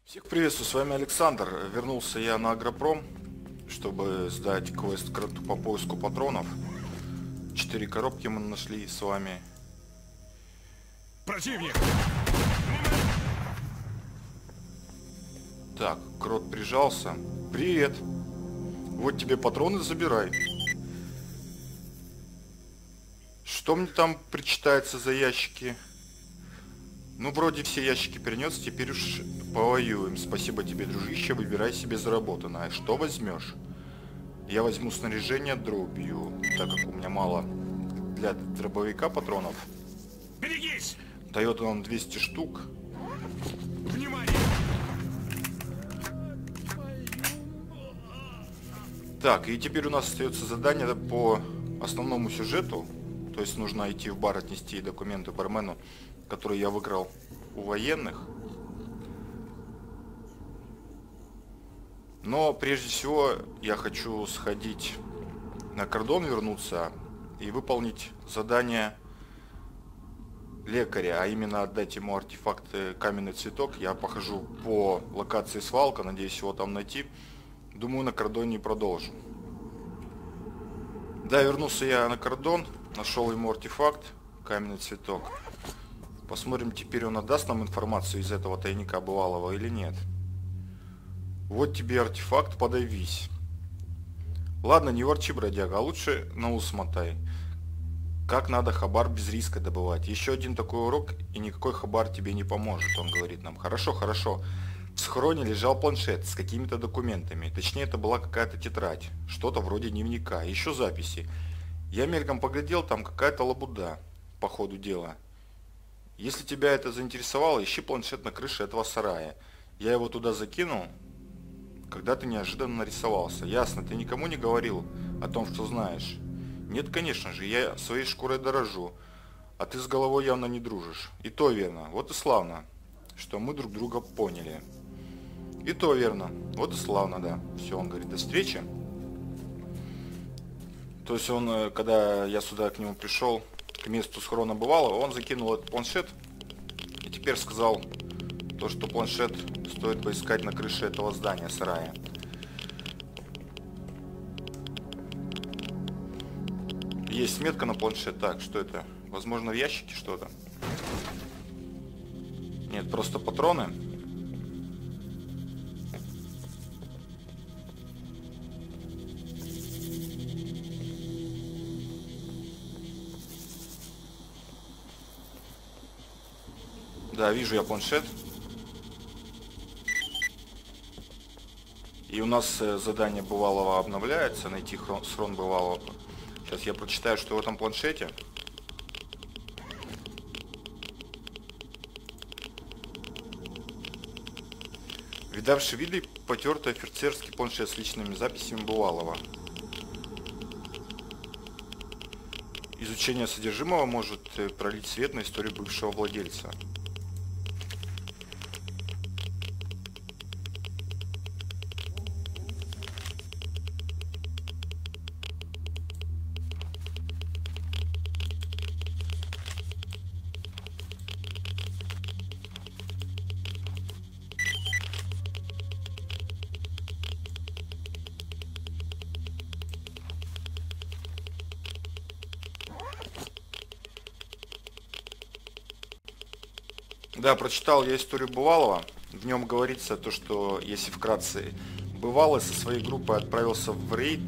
Всех приветствую, с вами Александр. Вернулся я на Агропром, чтобы сдать квест по поиску патронов. 4 коробки мы нашли с вами. Противник! Так, крот прижался. Привет! Вот тебе патроны, забирай. Что мне там причитается за ящики? Ну, вроде все ящики перенес, теперь уж повоюем. Спасибо тебе, дружище, выбирай себе заработанное. Что возьмешь? Я возьму снаряжение дробью, так как у меня мало для дробовика патронов. Берегись! Дает он 200 штук. Внимание! Так, и теперь у нас остается задание по основному сюжету. То есть нужно идти в бар, отнести документы бармену, который я выиграл у военных. Но прежде всего я хочу сходить на кордон, вернуться и выполнить задание лекаря, а именно отдать ему артефакт каменный цветок. Я похожу по локации свалка, надеюсь его там найти. Думаю, на кордоне продолжу. Да, вернулся я на кордон, нашел ему артефакт, каменный цветок. Посмотрим, теперь он отдаст нам информацию из этого тайника бывалого или нет. Вот тебе артефакт, подавись. Ладно, не ворчи, бродяга, а лучше на ус мотай. Как надо хабар без риска добывать. Еще один такой урок, и никакой хабар тебе не поможет, он говорит нам. Хорошо, хорошо. В схроне лежал планшет с какими-то документами. Точнее, это была какая-то тетрадь. Что-то вроде дневника. Еще записи. Я мельком поглядел, там какая-то лабуда по ходу дела. Если тебя это заинтересовало, ищи планшет на крыше этого сарая. Я его туда закинул, когда ты неожиданно нарисовался. Ясно, ты никому не говорил о том, что знаешь? Нет, конечно же, я своей шкурой дорожу, а ты с головой явно не дружишь. И то верно, вот и славно, что мы друг друга поняли. И то верно, вот и славно, да. Все, он говорит, до встречи. То есть он, когда я сюда к нему пришел, к месту схрона бывалого, он закинул этот планшет и теперь сказал то, что планшет стоит поискать на крыше этого здания, сарая. Есть метка на планшет. Так, что это? Возможно, в ящике что-то? Нет, просто патроны. Да, вижу я планшет. И у нас задание бывалого обновляется. Найти схрон бывалого. Сейчас я прочитаю, что в этом планшете. Видавший виды потертый офицерский планшет с личными записями бывалого. Изучение содержимого может пролить свет на историю бывшего владельца. Да, прочитал я историю бывалого. В нем говорится то, что, если вкратце, бывалый со своей группой отправился в рейд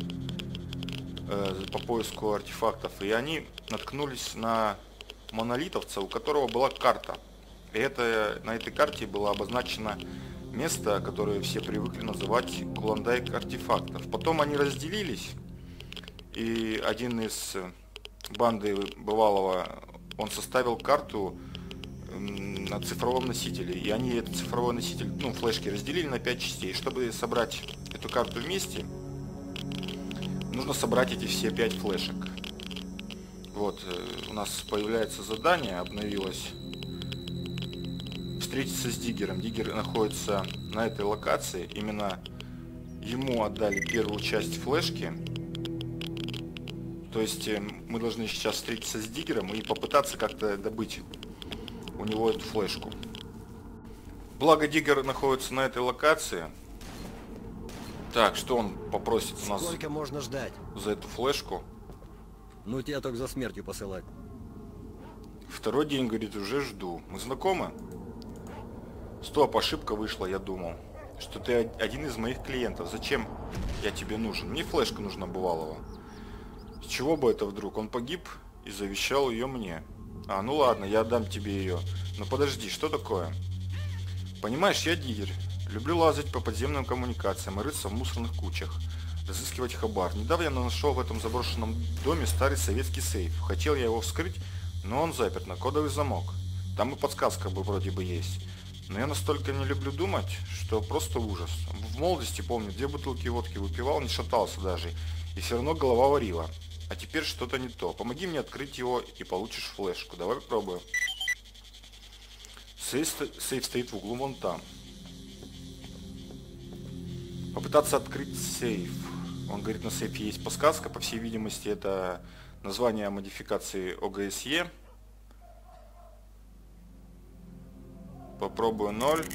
по поиску артефактов, и они наткнулись на монолитовца, у которого была карта. И на этой карте было обозначено место, которое все привыкли называть Клондайк артефактов. Потом они разделились, и один из банды бывалого, он составил карту на цифровом носителе, и они этот цифровой носитель, флешки разделили на 5 частей. Чтобы собрать эту карту вместе, нужно собрать эти все 5 флешек. Вот, у нас появляется задание, обновилось. Встретиться с Диггером. Диггер находится на этой локации, именно ему отдали первую часть флешки. То есть мы должны сейчас встретиться с Диггером и попытаться как-то добыть у него эту флешку. Благо Диггер находится на этой локации. Так, что он попросит у нас Сколько можно ждать? за эту флешку? Ну тебя только за смертью посылать. Второй день, говорит, уже жду. Мы знакомы? Стоп, ошибка вышла, я думал, что ты один из моих клиентов. Зачем я тебе нужен? Мне флешка нужна бывалого. С чего бы это вдруг? Он погиб и завещал ее мне. А, ну ладно, я отдам тебе ее. Но подожди, что такое? Понимаешь, я диггер. Люблю лазать по подземным коммуникациям и рыться в мусорных кучах. Разыскивать хабар. Недавно я нашел в этом заброшенном доме старый советский сейф. Хотел я его вскрыть, но он заперт на кодовый замок. Там и подсказка бы вроде бы есть. Но я настолько не люблю думать, что просто ужас. В молодости, помню, 2 бутылки водки выпивал, не шатался даже. И все равно голова варила. А теперь что-то не то. Помоги мне открыть его и получишь флешку. Давай попробуем. Сейф стоит в углу вон там. Попытаться открыть сейф. Он говорит, на сейфе есть подсказка. По всей видимости, это название модификации ОГСЕ. Попробую 0.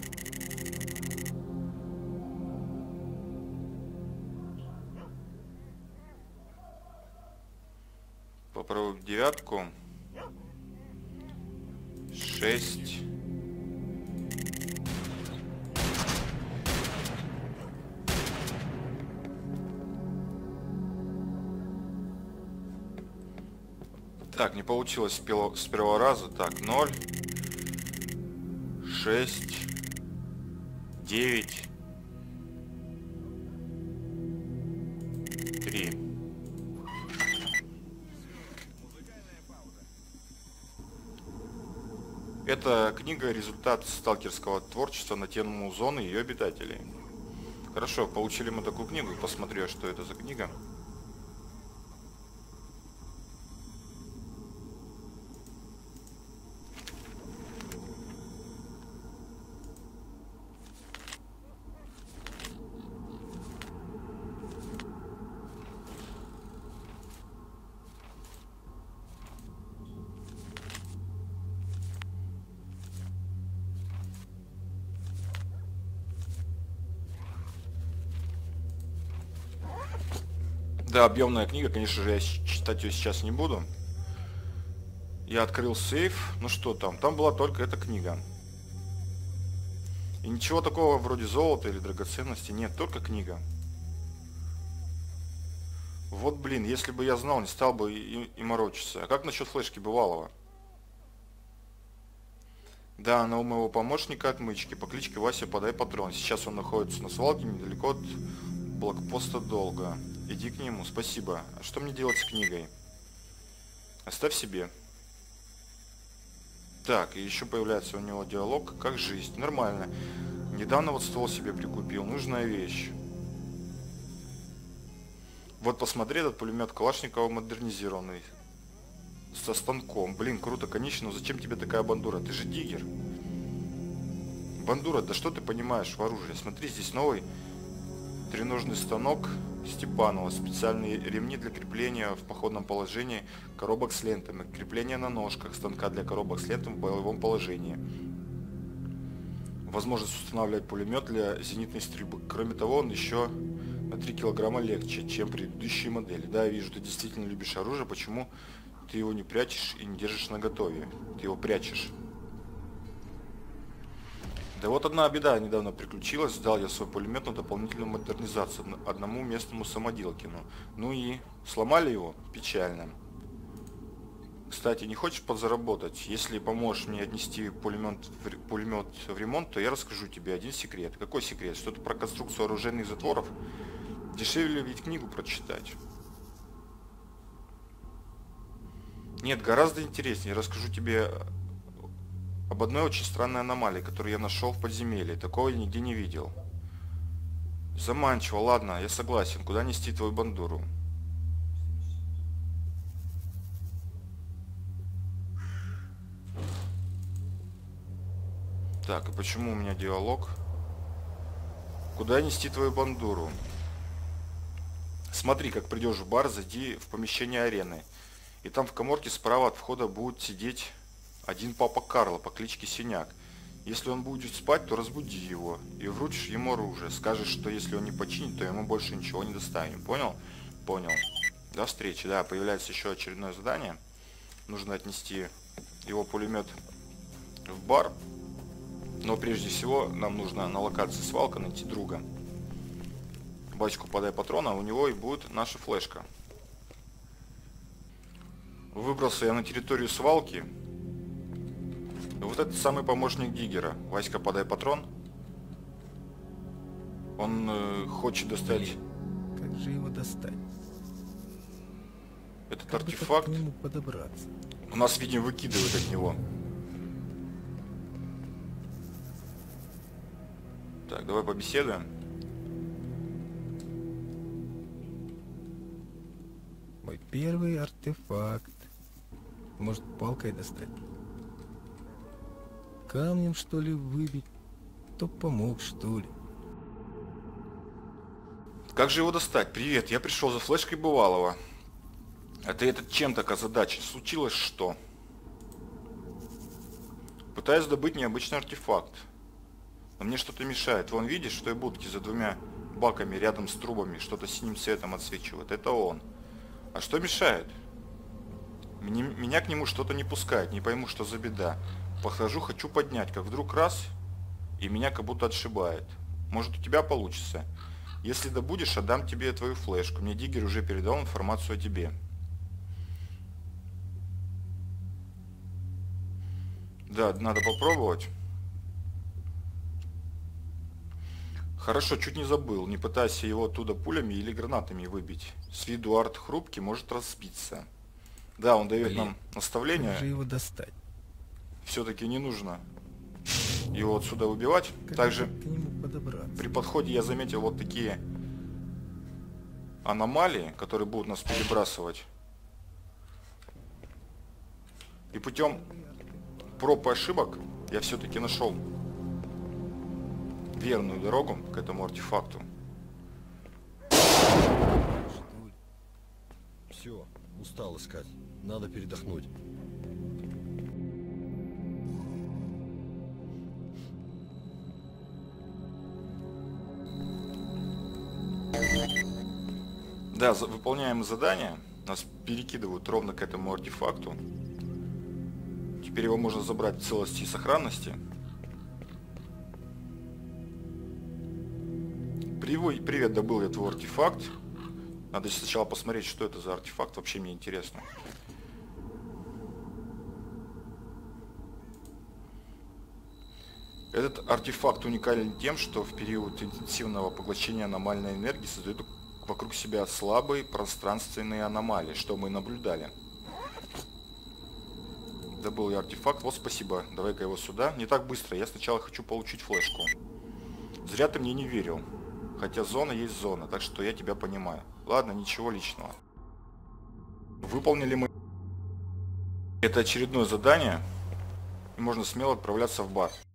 Попробую 9. 6. Так, не получилось с первого раза. Так, 0. 6. 9. 3. Эта книга — результат сталкерского творчества на тему зоны и ее обитателей. Хорошо, получили мы такую книгу. Посмотрю, что это за книга. Да, объемная книга, конечно же, я читать ее сейчас не буду. Я открыл сейф. Ну что там? Там была только эта книга. И ничего такого вроде золота или драгоценности нет, только книга. Вот блин, если бы я знал, не стал бы и морочиться. А как насчет флешки бывалого? Да, она у моего помощника отмычки по кличке Вася Подай Патрон. Сейчас он находится на свалке недалеко от блокпоста Долго. Иди к нему, спасибо. А что мне делать с книгой? Оставь себе. Так, и еще появляется у него диалог. Как жизнь? Нормально. Недавно вот ствол себе прикупил. Нужная вещь. Вот посмотри, этот пулемет Калашникова модернизированный. Со станком. Блин, круто, конечно, но зачем тебе такая бандура? Ты же диггер. Бандура, да что ты понимаешь в оружии? Смотри, здесь новый треножный станок Степанова. Специальные ремни для крепления в походном положении коробок с лентами. Крепление на ножках станка для коробок с лентами в боевом положении. Возможность устанавливать пулемет для зенитной стрельбы. Кроме того, он еще на 3 килограмма легче, чем предыдущие модели. Да, я вижу, ты действительно любишь оружие. Почему ты его не прячешь и не держишь наготове? Ты его прячешь. Да вот одна беда недавно приключилась. Сдал я свой пулемет на дополнительную модернизацию одному местному самоделкину. Ну и сломали его? Печально. Кстати, не хочешь подзаработать? Если поможешь мне отнести пулемет в ремонт, то я расскажу тебе один секрет. Какой секрет? Что-то про конструкцию оружейных затворов? Дешевле ведь книгу прочитать. Нет, гораздо интереснее. Расскажу тебе об одной очень странной аномалии, которую я нашел в подземелье. Такого я нигде не видел. Заманчиво, ладно, я согласен. Куда нести твою бандуру? Так, и почему у меня диалог? Куда нести твою бандуру? Смотри, как придешь в бар, зайди в помещение арены. И там в каморке справа от входа будет сидеть один папа Карло по кличке Синяк. Если он будет спать, то разбуди его и вручишь ему оружие. Скажешь, что если он не починит, то ему больше ничего не достанем. Понял? Понял. До встречи. Да, появляется еще очередное задание. Нужно отнести его пулемет в бар. Но прежде всего нам нужно на локации свалка найти друга. Бачку подай патрона, у него и будет наша флешка. Выбрался я на территорию свалки. Вот это самый помощник Диггера. Васька, подай патрон. Он хочет достать... Блин, как же его достать? Этот Как бы так артефакт. к нему подобраться? У нас, видимо, выкидывает от него. Так, давай побеседуем. Мой первый артефакт. Может, палкой достать? Камнем, что ли, выбить? То помог, что ли? Как же его достать? Привет, я пришел за флешкой бывалого. А ты этот чем так озадачен? Случилось что? Пытаюсь добыть необычный артефакт. Но мне что-то мешает. Вон, видишь, в той будке за двумя баками рядом с трубами что-то синим цветом отсвечивает. Это он. А что мешает? Меня к нему что-то не пускает. Не пойму, что за беда. Подхожу, хочу поднять, как вдруг раз, и меня как будто отшибает. Может, у тебя получится? Если добудешь, отдам тебе твою флешку. Мне Диггер уже передал информацию о тебе. Да, надо попробовать. Хорошо, чуть не забыл. Не пытайся его оттуда пулями или гранатами выбить. С виду арт хрупкий, может разбиться. Да, он дает нам наставление. Как же его достать? Все-таки не нужно его отсюда убивать. Как Также же к нему подобраться? при подходе я заметил вот такие аномалии, которые будут нас перебрасывать. И путем проб и ошибок я все-таки нашел верную дорогу к этому артефакту. Что ли? Все, устал искать. Надо передохнуть. Да, выполняем задание. Нас перекидывают ровно к этому артефакту. Теперь его можно забрать в целости и сохранности. Привет, добыл я твой артефакт. Надо сначала посмотреть, что это за артефакт. Вообще мне интересно. Этот артефакт уникален тем, что в период интенсивного поглощения аномальной энергии создает вокруг себя слабые пространственные аномалии, что мы наблюдали. Добыл я артефакт. Вот, спасибо. Давай-ка его сюда. Не так быстро. Я сначала хочу получить флешку. Зря ты мне не верил. Хотя зона есть зона, так что я тебя понимаю. Ладно, ничего личного. Выполнили мы это очередное задание. И можно смело отправляться в бар.